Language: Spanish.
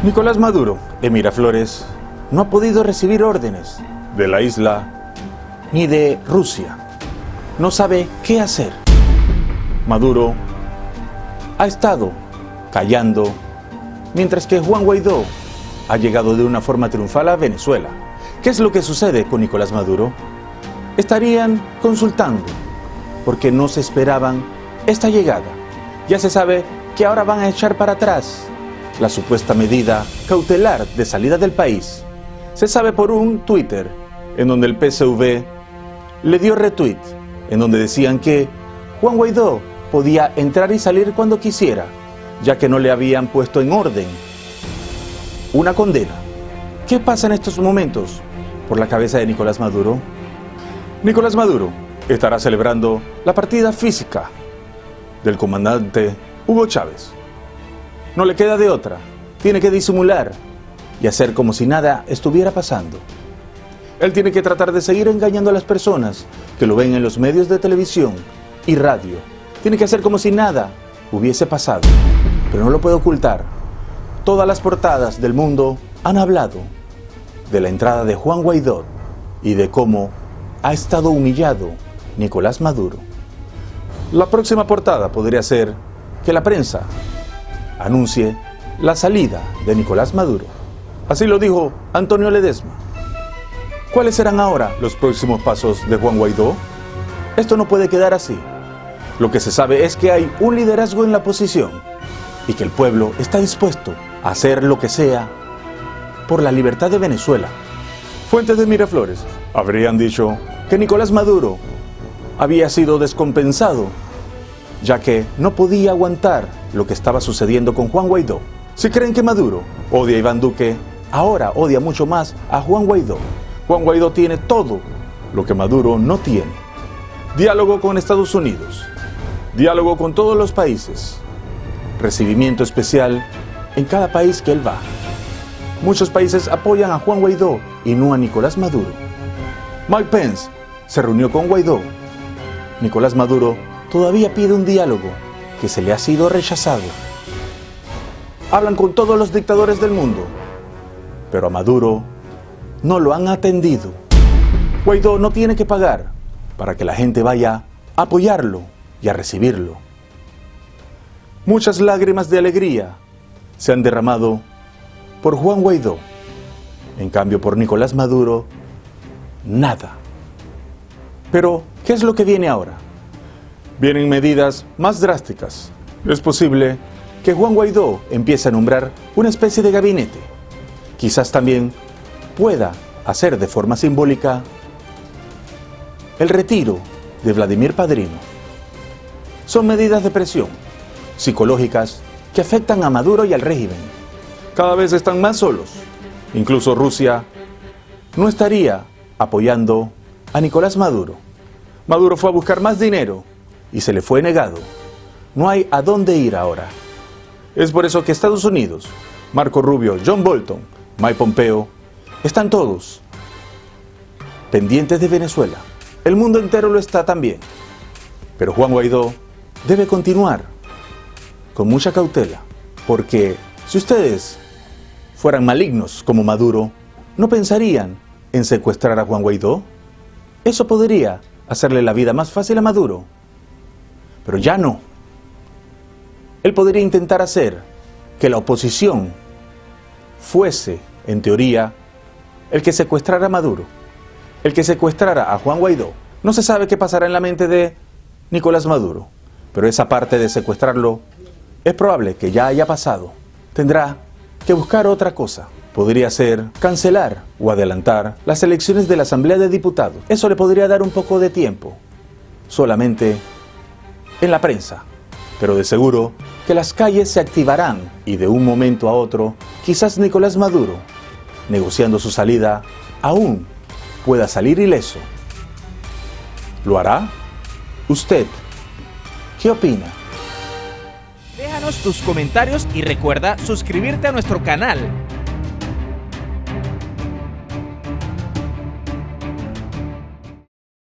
Nicolás Maduro, en Miraflores, no ha podido recibir órdenes de la isla ni de Rusia. No sabe qué hacer. Maduro ha estado callando, mientras que Juan Guaidó ha llegado de una forma triunfal a Venezuela. ¿Qué es lo que sucede con Nicolás Maduro? Estarían consultando, porque no se esperaban esta llegada. Ya se sabe que ahora van a echar para atrás la supuesta medida cautelar de salida del país. Se sabe por un Twitter en donde el PSV le dio retweet, en donde decían que Juan Guaidó podía entrar y salir cuando quisiera, ya que no le habían puesto en orden una condena. ¿Qué pasa en estos momentos por la cabeza de Nicolás Maduro? Nicolás Maduro estará celebrando la partida física del comandante Hugo Chávez. No le queda de otra, tiene que disimular y hacer como si nada estuviera pasando. Él tiene que tratar de seguir engañando a las personas que lo ven en los medios de televisión y radio. Tiene que hacer como si nada hubiese pasado, pero no lo puede ocultar. Todas las portadas del mundo han hablado de la entrada de Juan Guaidó y de cómo ha estado humillado Nicolás Maduro. La próxima portada podría ser que la prensa anuncie la salida de Nicolás Maduro. Así lo dijo Antonio Ledesma. ¿Cuáles serán ahora los próximos pasos de Juan Guaidó? Esto no puede quedar así. Lo que se sabe es que hay un liderazgo en la oposición y que el pueblo está dispuesto a hacer lo que sea por la libertad de Venezuela. Fuentes de Miraflores habrían dicho que Nicolás Maduro había sido descompensado, ya que no podía aguantar lo que estaba sucediendo con Juan Guaidó. Si creen que Maduro odia a Iván Duque, ahora odia mucho más a Juan Guaidó. Juan Guaidó tiene todo lo que Maduro no tiene. Diálogo con Estados Unidos, diálogo con todos los países, recibimiento especial en cada país que él va. Muchos países apoyan a Juan Guaidó y no a Nicolás Maduro. Mike Pence se reunió con Guaidó. Nicolás Maduro todavía pide un diálogo que se le ha sido rechazado. Hablan con todos los dictadores del mundo, pero a Maduro no lo han atendido. Guaidó no tiene que pagar para que la gente vaya a apoyarlo y a recibirlo. Muchas lágrimas de alegría se han derramado por Juan Guaidó. En cambio, por Nicolás Maduro, nada. Pero, ¿qué es lo que viene ahora? Vienen medidas más drásticas. Es posible que Juan Guaidó empiece a nombrar una especie de gabinete. Quizás también pueda hacer de forma simbólica el retiro de Vladimir Padrino. Son medidas de presión psicológicas que afectan a Maduro y al régimen. Cada vez están más solos. Incluso Rusia no estaría apoyando a Nicolás Maduro. Maduro fue a buscar más dinero y se le fue negado. No hay a dónde ir ahora. Es por eso que Estados Unidos, Marco Rubio, John Bolton, Mike Pompeo, están todos pendientes de Venezuela. El mundo entero lo está también. Pero Juan Guaidó debe continuar con mucha cautela, porque si ustedes fueran malignos como Maduro, ¿no pensarían en secuestrar a Juan Guaidó? Eso podría hacerle la vida más fácil a Maduro. Pero ya no. Él podría intentar hacer que la oposición fuese, en teoría, el que secuestrara a Maduro, el que secuestrara a Juan Guaidó. No se sabe qué pasará en la mente de Nicolás Maduro, pero esa parte de secuestrarlo es probable que ya haya pasado. Tendrá que buscar otra cosa. Podría ser cancelar o adelantar las elecciones de la Asamblea de Diputados. Eso le podría dar un poco de tiempo, solamente en la prensa. Pero de seguro que las calles se activarán y de un momento a otro, quizás Nicolás Maduro, negociando su salida, aún pueda salir ileso. ¿Lo hará? ¿Usted qué opina? Déjanos tus comentarios y recuerda suscribirte a nuestro canal.